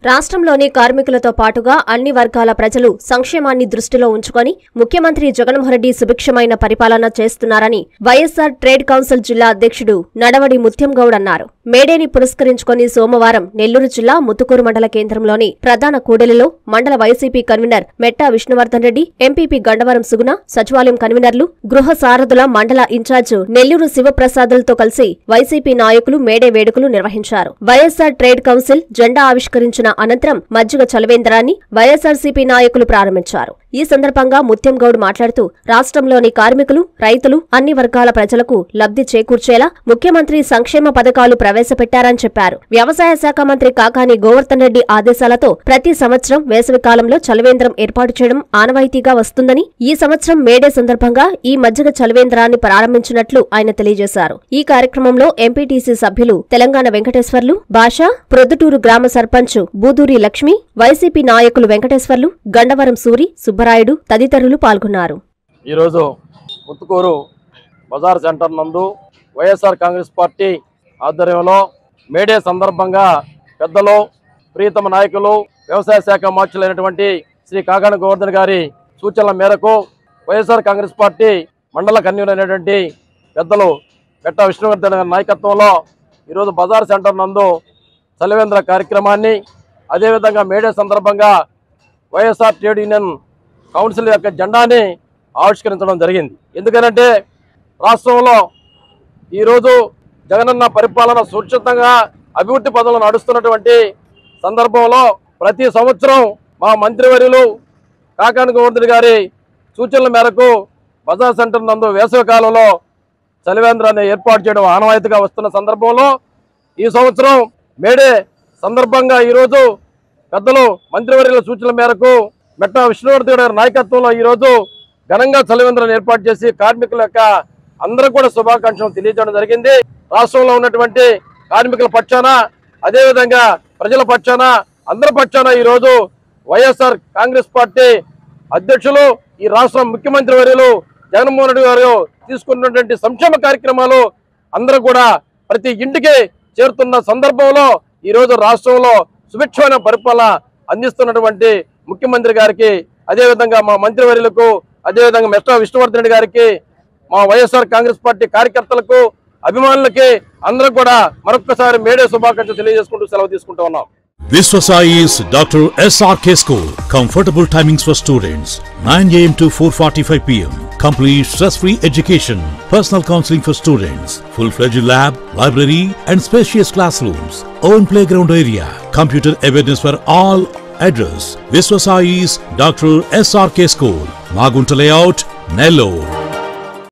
రాష్ట్రంలోని కార్మికులతో పాటుగా అన్ని వర్గాల ప్రజలు సంక్షేమాన్ని దృష్టిలో ఉంచుకొని ముఖ్యమంత్రి జగన్మోహన్ రెడ్డి సుభిక్షమైన పరిపాలన చేస్తున్నారని వైఎస్సార్ ట్రేడ్ కౌన్సిల్ జిల్లా అధ్యక్షుడు నడవడి ముత్యంగౌడ్ అన్నారు. మేడేని పురస్కరించుకొని సోమవారం నెల్లూరు జిల్లా ముత్తుకూరు మండల కేంద్రంలోని ప్రధాన కూడలిలో మండల వైసీపీ కన్వీనర్ మెట్టా విష్ణువర్ధన్ రెడ్డి, ఎంపీపీ గండవరం సుగుణ, సచివాలయం కన్వీనర్లు, గృహ సారథుల మండల ఇన్ఛార్జ్ నెల్లూరు శివప్రసాదులతో కలిసి వైసీపీ నాయకులు మేడే వేడుకలు నిర్వహించారు. వైఎస్సార్ ట్రేడ్ కౌన్సిల్ జెండా ఆవిష్కరించిన అనంతరం మజ్జిగ చలవేంద్రాన్ని వైఎస్సార్సీపీ నాయకులు ప్రారంభించారు. ఈ సందర్భంగా ముత్యంగౌడ్ మాట్లాడుతూ రాష్ట్రంలోని కార్మికులు, రైతులు, అన్ని వర్గాల ప్రజలకు లబ్ధి చేకూర్చేలా ముఖ్యమంత్రి సంక్షేమ పథకాలు ప్రవేశపెట్టారని చెప్పారు. వ్యవసాయ శాఖ మంత్రి కాకాని గోవర్ధన్ రెడ్డి ఆదేశాలతో ప్రతి సంవత్సరం వేసవికాలంలో చలవేంద్రం ఏర్పాటు చేయడం ఆనవాయితీగా వస్తుందని, ఈ సంవత్సరం మేడే సందర్భంగా ఈ మజ్జిగ చలవేంద్రాన్ని ప్రారంభించినట్లు ఆయన తెలియజేశారు. ఈ కార్యక్రమంలో ఎంపీటీసీ సభ్యులు తెలంగాణ వెంకటేశ్వర్లు, భాష, ప్రొద్దుటూరు గ్రామ సర్పంచ్ బూదూరి లక్ష్మి, వైసీపీ నాయకులు వెంకటేశ్వర్లు, గండవరం సూరి, సుబ్బరాయుడు తదితరులు పాల్గొన్నారు. ఈరోజు ముత్తుకూరు బజార్ సెంటర్ నందు వైఎస్ఆర్ కాంగ్రెస్ పార్టీ ఆధ్వర్యంలో మేడే సందర్భంగా పెద్దలు, ప్రియతమ నాయకులు, వ్యవసాయ శాఖ మార్చులైనటువంటి శ్రీ కాకాని గోవర్ధన్ గారి సూచనల మేరకు వైఎస్ఆర్ కాంగ్రెస్ పార్టీ మండల కన్వీనర్ అయినటువంటి పెద్దలు మెట్టా విష్ణువర్ధన్ గారి నాయకత్వంలో ఈరోజు బజార్ సెంటర్ నందు చలివేంద్ర కార్యక్రమాన్ని, అదేవిధంగా మేడే సందర్భంగా వైఎస్ఆర్ ట్రేడ్ యూనియన్ కౌన్సిల్ యొక్క జెండాని ఆవిష్కరించడం జరిగింది. ఎందుకనంటే రాష్ట్రంలో ఈరోజు జగనన్న పరిపాలన సురక్షితంగా అభివృద్ధి పదంలో నడుస్తున్నటువంటి సందర్భంలో ప్రతి సంవత్సరం మా మంత్రివర్యులు కాకాని గోవర్ధన్ గారి సూచనల మేరకు బజార్ సెంటర్ నందు వేసవి కాలంలో చలివేంద్రాన్ని ఏర్పాటు చేయడం ఆనవాయితీగా వస్తున్న సందర్భంలో ఈ సంవత్సరం మేడే సందర్భంగా ఈరోజు పెద్దలు మంత్రివర్యుల సూచనల మేరకు మెట్టా విష్ణువర్ధన్ గారి నాయకత్వంలో ఈరోజు ఘనంగా చలివేంద్రాన్ని ఏర్పాటు చేసి కార్మికుల యొక్క అందరూ కూడా శుభాకాంక్షలు తెలియజేయడం జరిగింది. రాష్ట్రంలో ఉన్నటువంటి కార్మికుల పక్షాన, అదేవిధంగా ప్రజల పక్షాన, అందరి పక్షాన ఈరోజు వైఎస్ఆర్ కాంగ్రెస్ పార్టీ అధ్యక్షులు, ఈ రాష్ట్ర ముఖ్యమంత్రి వర్యులు జగన్మోహన్ రెడ్డి గారు తీసుకున్నటువంటి సంక్షేమ కార్యక్రమాలు అందరూ కూడా ప్రతి ఇంటికి చేరుతున్న సందర్భంలో ఈరోజు రాష్ట్రంలో సుభిక్షమైన పరిపాలన అందిస్తున్నటువంటి ముఖ్యమంత్రి గారికి, అదేవిధంగా మా మంత్రివర్యులకు, అదేవిధంగా మెట్టా విష్ణువర్ధన్ రెడ్డి గారికి, మా వైఎస్ఆర్ కాంగ్రెస్ పార్టీ కార్యకర్తలకు, అభిమానులకి అందరూ కూడా మరొక్కసారి మేడే శుభాకాంక్షలు తెలియజేసుకుంటూ సెలవు తీసుకుంటూ ఉన్నాం. Viswasai's Dr. SRK School. Comfortable timings for students 9 AM to 4:45 PM. Complete stress-free education. Personal counseling for students. Full-fledged lab, library and spacious classrooms. Own playground area. Computer awareness for all. Address: Viswasai's Dr. SRK School. Magunta Layout, Nellore.